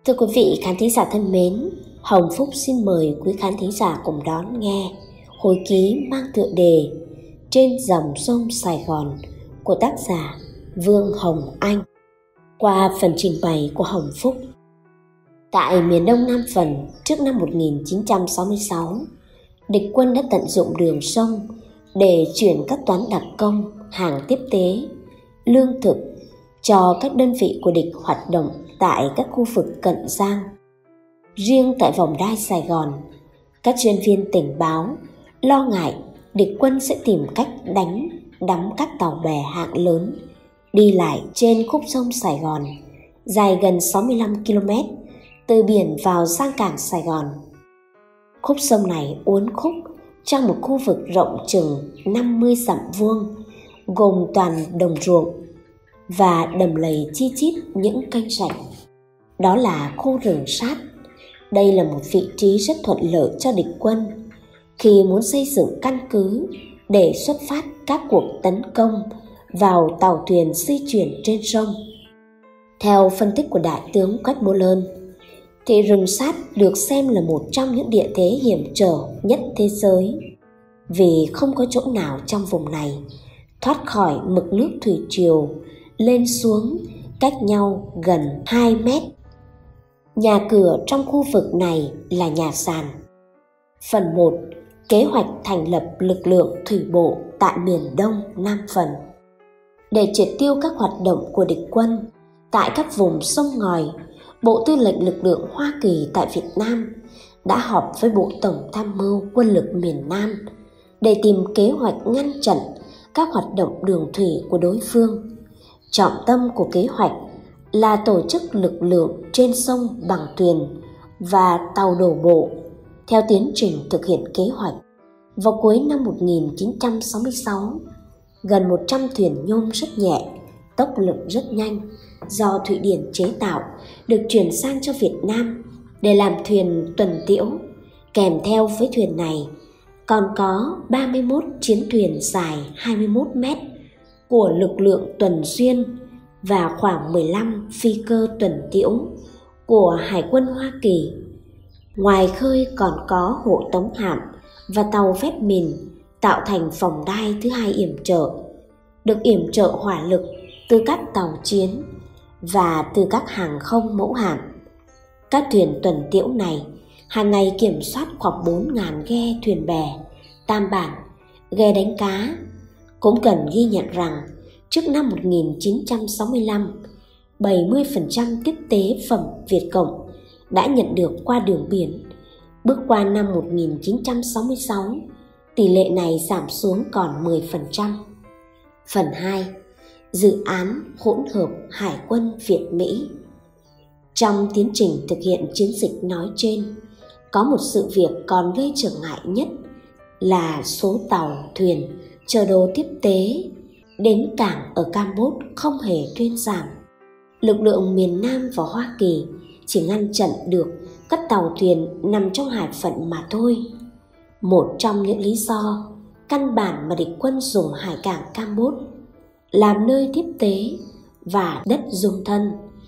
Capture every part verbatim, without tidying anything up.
Thưa quý vị khán thính giả thân mến, Hồng Phúc xin mời quý khán thính giả cùng đón nghe hồi ký mang tựa đề Trên dòng sông Sài Gòn của tác giả Vương Hồng Anh qua phần trình bày của Hồng Phúc. Tại miền Đông Nam Phần trước năm một nghìn chín trăm sáu mươi sáu, địch quân đã tận dụng đường sông để chuyển các toán đặc công, hàng tiếp tế, lương thực cho các đơn vị của địch hoạt động tại các khu vực cận Giang. Riêng tại vòng đai Sài Gòn, các chuyên viên tình báo lo ngại địch quân sẽ tìm cách đánh đắm các tàu bè hạng lớn đi lại trên khúc sông Sài Gòn dài gần sáu mươi lăm ki lô mét từ biển vào sang cảng Sài Gòn. Khúc sông này uốn khúc trong một khu vực rộng chừng năm mươi dặm vuông, gồm toàn đồng ruộng và đầm lầy chi chít những kênh rạch. Đó là khu rừng sát. Đây là một vị trí rất thuận lợi cho địch quân khi muốn xây dựng căn cứ để xuất phát các cuộc tấn công vào tàu thuyền di chuyển trên sông. Theo phân tích của Đại tướng Westmoreland, thì rừng sát được xem là một trong những địa thế hiểm trở nhất thế giới, vì không có chỗ nào trong vùng này thoát khỏi mực nước thủy triều lên xuống cách nhau gần hai mét. Nhà cửa trong khu vực này là nhà sàn. Phần một. Kế hoạch thành lập lực lượng thủy bộ tại miền Đông Nam Phần. Để triệt tiêu các hoạt động của địch quân tại các vùng sông ngòi, Bộ Tư lệnh Lực lượng Hoa Kỳ tại Việt Nam đã họp với Bộ Tổng tham mưu Quân lực miền Nam để tìm kế hoạch ngăn chặn các hoạt động đường thủy của đối phương. Trọng tâm của kế hoạch là tổ chức lực lượng trên sông bằng thuyền và tàu đổ bộ theo tiến trình thực hiện kế hoạch. Vào cuối năm một nghìn chín trăm sáu mươi sáu, gần một trăm thuyền nhôm rất nhẹ, tốc lực rất nhanh do Thụy Điển chế tạo được chuyển sang cho Việt Nam để làm thuyền tuần tiễu. Kèm theo với thuyền này còn có ba mươi mốt chiến thuyền dài hai mươi mốt mét của lực lượng tuần duyên và khoảng mười lăm phi cơ tuần tiễu của Hải quân Hoa Kỳ. Ngoài khơi còn có hộ tống hạm và tàu vét mìn tạo thành vòng đai thứ hai yểm trợ, được yểm trợ hỏa lực từ các tàu chiến và từ các hàng không mẫu hạm. Các thuyền tuần tiễu này hàng ngày kiểm soát khoảng bốn nghìn ghe thuyền bè, tam bản, ghe đánh cá. Cũng cần ghi nhận rằng trước năm một nghìn chín trăm sáu mươi lăm, bảy mươi phần trăm tiếp tế phẩm Việt Cộng đã nhận được qua đường biển. Bước qua năm một nghìn chín trăm sáu mươi sáu, tỷ lệ này giảm xuống còn mười phần trăm. Phần hai. Dự án hỗn hợp Hải quân Việt Mỹ. Trong tiến trình thực hiện chiến dịch nói trên, có một sự việc còn gây trở ngại nhất là số tàu, thuyền chở đồ tiếp tế đến cảng ở Campuchia không hề thuyên giảm. Lực lượng miền Nam và Hoa Kỳ chỉ ngăn chặn được các tàu thuyền nằm trong hải phận mà thôi. Một trong những lý do căn bản mà địch quân dùng hải cảng Campuchia làm nơi tiếp tế và đất dung thân,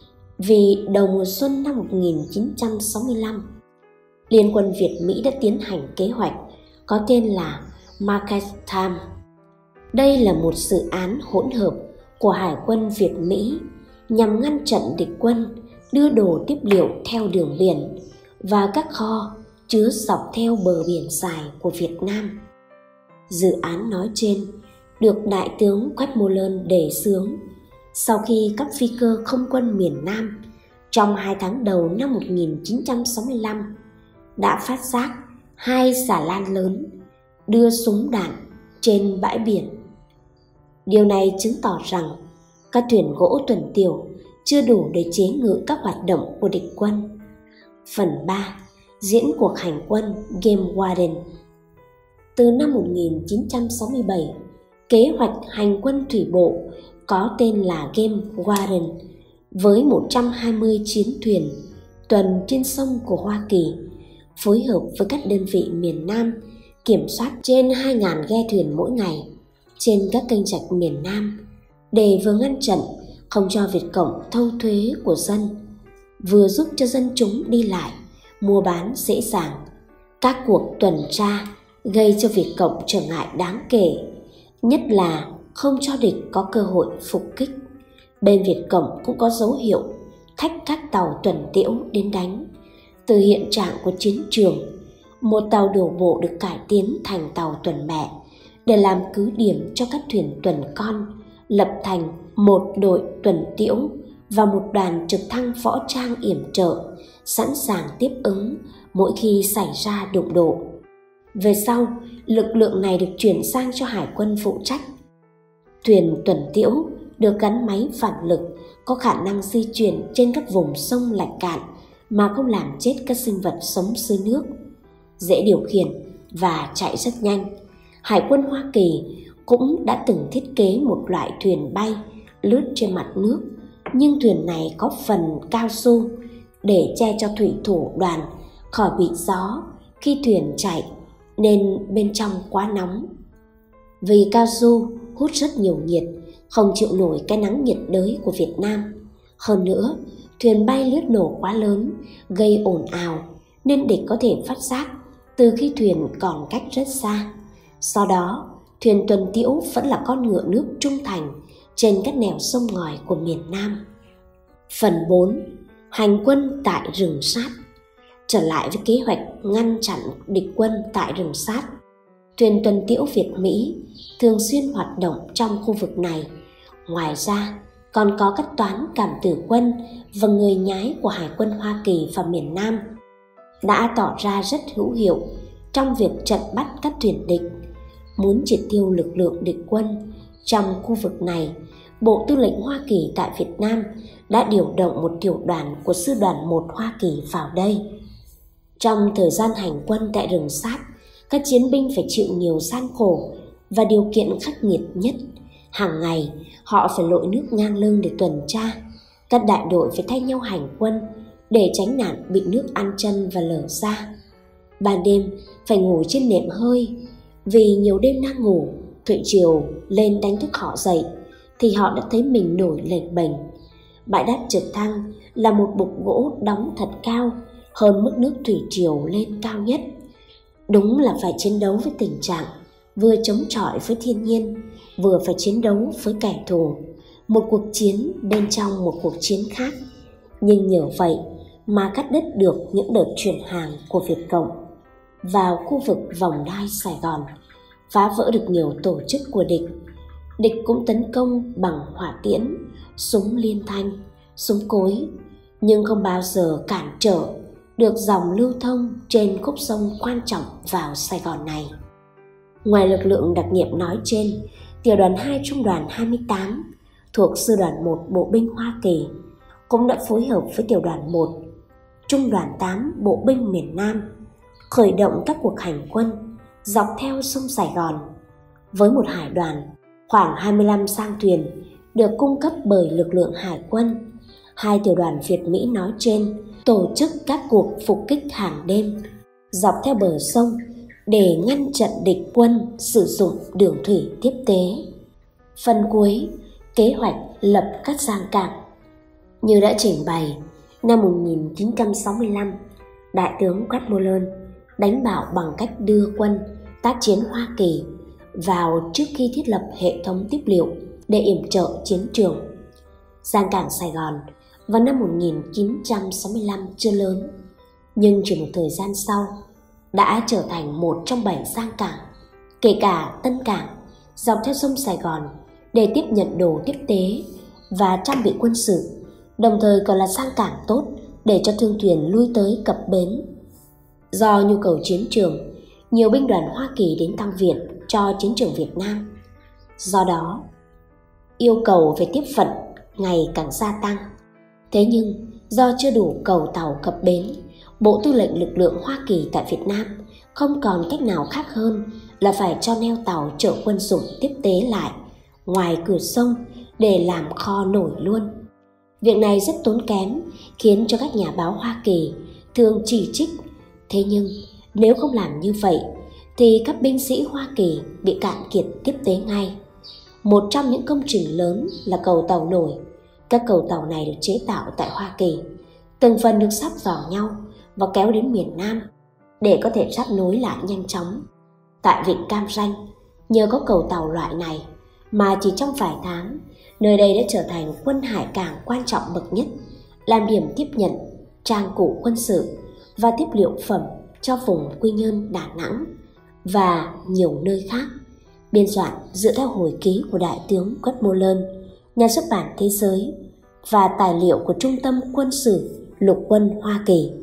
vì đầu mùa xuân năm một nghìn chín trăm sáu mươi lăm, Liên quân Việt Mỹ đã tiến hành kế hoạch có tên là Market Time. Đây là một dự án hỗn hợp của Hải quân Việt Mỹ nhằm ngăn chặn địch quân đưa đồ tiếp liệu theo đường biển và các kho chứa dọc theo bờ biển dài của Việt Nam. Dự án nói trên được Đại tướng Westmoreland đề xướng sau khi các phi cơ không quân miền Nam trong hai tháng đầu năm một nghìn chín trăm sáu mươi lăm đã phát giác hai xà lan lớn đưa súng đạn trên bãi biển. Điều này chứng tỏ rằng các thuyền gỗ tuần tiễu chưa đủ để chế ngự các hoạt động của địch quân. Phần ba. Diễn cuộc hành quân Game Warden. Từ năm một nghìn chín trăm sáu mươi bảy, kế hoạch hành quân thủy bộ có tên là Game Warden với một trăm hai mươi chiến thuyền tuần trên sông của Hoa Kỳ, phối hợp với các đơn vị miền Nam kiểm soát trên hai nghìn ghe thuyền mỗi ngày trên các kênh rạch miền Nam để vừa ngăn chặn không cho Việt Cộng thâu thuế của dân, vừa giúp cho dân chúng đi lại, mua bán dễ dàng. Các cuộc tuần tra gây cho Việt Cộng trở ngại đáng kể, nhất là không cho địch có cơ hội phục kích. Bên Việt Cộng cũng có dấu hiệu thách các tàu tuần tiễu đến đánh. Từ hiện trạng của chiến trường, một tàu đổ bộ được cải tiến thành tàu tuần mẹ để làm cứ điểm cho các thuyền tuần con, lập thành một đội tuần tiễu và một đoàn trực thăng võ trang yểm trợ, sẵn sàng tiếp ứng mỗi khi xảy ra đụng độ. Về sau, lực lượng này được chuyển sang cho hải quân phụ trách. Thuyền tuần tiễu được gắn máy phản lực, có khả năng di chuyển trên các vùng sông lạch cạn mà không làm chết các sinh vật sống dưới nước, dễ điều khiển và chạy rất nhanh. Hải quân Hoa Kỳ cũng đã từng thiết kế một loại thuyền bay lướt trên mặt nước, nhưng thuyền này có phần cao su để che cho thủy thủ đoàn khỏi bị gió khi thuyền chạy, nên bên trong quá nóng. Vì cao su hút rất nhiều nhiệt, không chịu nổi cái nắng nhiệt đới của Việt Nam. Hơn nữa, thuyền bay lướt nổ quá lớn, gây ồn ào, nên địch có thể phát giác từ khi thuyền còn cách rất xa. Sau đó, thuyền tuần tiễu vẫn là con ngựa nước trung thành trên các nẻo sông ngòi của miền Nam. Phần bốn. Hành quân tại rừng sát. Trở lại với kế hoạch ngăn chặn địch quân tại rừng sát, thuyền tuần tiễu Việt Mỹ thường xuyên hoạt động trong khu vực này. Ngoài ra, còn có các toán cảm tử quân và người nhái của Hải quân Hoa Kỳ và miền Nam đã tỏ ra rất hữu hiệu trong việc trận bắt các thuyền địch. Muốn triệt tiêu lực lượng địch quân trong khu vực này, Bộ Tư lệnh Hoa Kỳ tại Việt Nam đã điều động một tiểu đoàn của Sư đoàn một Hoa Kỳ vào đây. Trong thời gian hành quân tại rừng sát, các chiến binh phải chịu nhiều gian khổ và điều kiện khắc nghiệt nhất. Hàng ngày, họ phải lội nước ngang lưng để tuần tra. Các đại đội phải thay nhau hành quân để tránh nạn bị nước ăn chân và lở ra. Ban đêm phải ngủ trên nệm hơi, vì nhiều đêm đang ngủ, thủy triều lên đánh thức họ dậy thì họ đã thấy mình nổi lệch bềnh. Bãi đáp trực thăng là một bục gỗ đóng thật cao, hơn mức nước thủy triều lên cao nhất. Đúng là phải chiến đấu với tình trạng vừa chống chọi với thiên nhiên, vừa phải chiến đấu với kẻ thù, một cuộc chiến bên trong một cuộc chiến khác. Nhưng nhờ vậy mà cắt đứt được những đợt chuyển hàng của Việt Cộng vào khu vực vòng đai Sài Gòn, phá vỡ được nhiều tổ chức của địch. Địch cũng tấn công bằng hỏa tiễn, súng liên thanh, súng cối, nhưng không bao giờ cản trở được dòng lưu thông trên khúc sông quan trọng vào Sài Gòn này. Ngoài lực lượng đặc nhiệm nói trên, tiểu đoàn hai Trung đoàn hai mươi tám thuộc Sư đoàn một Bộ binh Hoa Kỳ cũng đã phối hợp với tiểu đoàn một Trung đoàn tám Bộ binh miền Nam khởi động các cuộc hành quân dọc theo sông Sài Gòn. Với một hải đoàn khoảng hai mươi lăm sang thuyền được cung cấp bởi lực lượng hải quân, hai tiểu đoàn Việt Mỹ nói trên tổ chức các cuộc phục kích hàng đêm dọc theo bờ sông để ngăn chặn địch quân sử dụng đường thủy tiếp tế. Phần cuối, kế hoạch lập các giang cảng. Như đã trình bày, năm một nghìn chín trăm sáu mươi lăm, Đại tướng Westmoreland đánh bạo bằng cách đưa quân tác chiến Hoa Kỳ vào trước khi thiết lập hệ thống tiếp liệu để yểm trợ chiến trường. Giang cảng Sài Gòn vào năm một nghìn chín trăm sáu mươi lăm chưa lớn, nhưng chỉ một thời gian sau đã trở thành một trong bảy giang cảng, kể cả Tân Cảng, dọc theo sông Sài Gòn để tiếp nhận đồ tiếp tế và trang bị quân sự, đồng thời còn là giang cảng tốt để cho thương thuyền lui tới cập bến. Do nhu cầu chiến trường, nhiều binh đoàn Hoa Kỳ đến tăng viện cho chiến trường Việt Nam. Do đó, yêu cầu về tiếp vận ngày càng gia tăng. Thế nhưng, do chưa đủ cầu tàu cập bến, Bộ Tư lệnh lực lượng Hoa Kỳ tại Việt Nam không còn cách nào khác hơn là phải cho neo tàu chở quân dụng tiếp tế lại ngoài cửa sông để làm kho nổi luôn. Việc này rất tốn kém, khiến cho các nhà báo Hoa Kỳ thường chỉ trích. Thế nhưng, nếu không làm như vậy, thì các binh sĩ Hoa Kỳ bị cạn kiệt tiếp tế ngay. Một trong những công trình lớn là cầu tàu nổi. Các cầu tàu này được chế tạo tại Hoa Kỳ. từng phần được sắp vào nhau và kéo đến miền Nam để có thể sắp nối lại nhanh chóng. Tại vịnh Cam Ranh, nhờ có cầu tàu loại này mà chỉ trong vài tháng, nơi đây đã trở thành quân hải cảng quan trọng bậc nhất, làm điểm tiếp nhận trang cụ quân sự và tiếp liệu phẩm cho vùng Quy Nhơn, Đà Nẵng và nhiều nơi khác. Biên soạn dựa theo hồi ký của Đại tướng Quách Mô Lơn, nhà xuất bản Thế giới, và tài liệu của Trung tâm Quân sự Lục quân Hoa Kỳ.